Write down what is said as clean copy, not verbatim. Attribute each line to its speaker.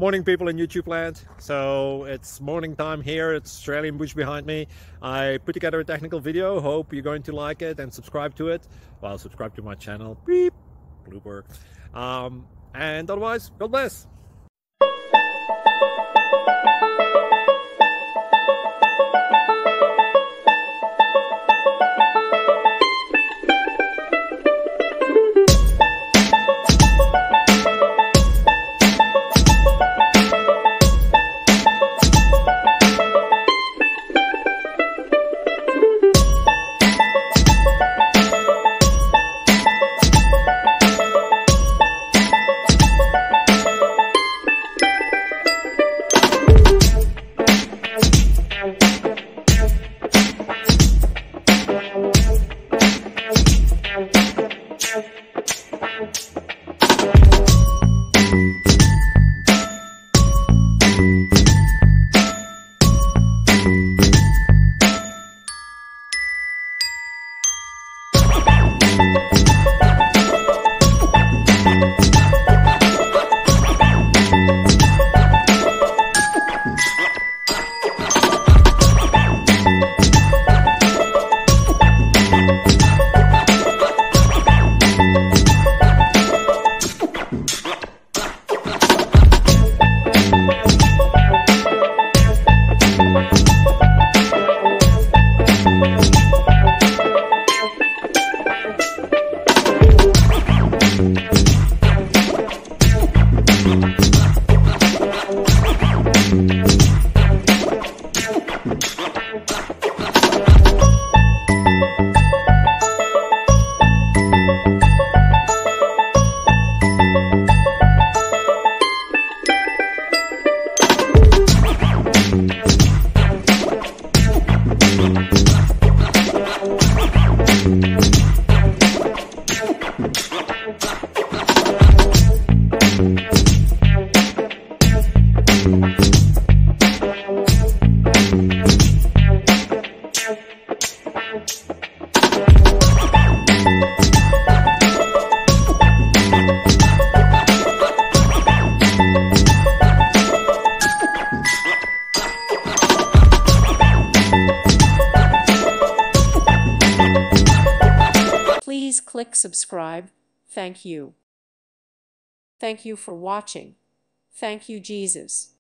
Speaker 1: Morning, people in YouTube land. So it's morning time here. It's Australian bush behind me. I put together a technical video. Hope you're going to like it and subscribe to it. Well, subscribe to my channel. Beep, blooper. And otherwise, God bless.
Speaker 2: Please click subscribe. Thank you. Thank you for watching. Thank you, Jesus.